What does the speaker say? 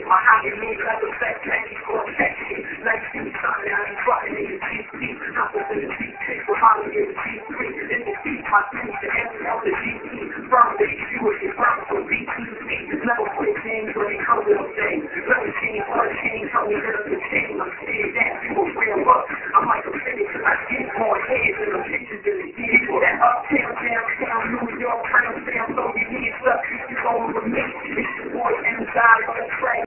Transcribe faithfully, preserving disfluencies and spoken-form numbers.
My hobby means like a fat candy for a section. Like see something I ain't fucking in the G P. Hop up in the G six with Holly in the G three. In the beat, my things to every on the G P. From the H U with your from for B T C. Level fifteen, when they come with a thing. Let me change, let me change, tell me that the chain. I'm scared that people real up. I'm like a finish, I get more heads in the pictures than the years. That uptown, downtown, New York, Crown, down, so you need stuff. It's over with me. It's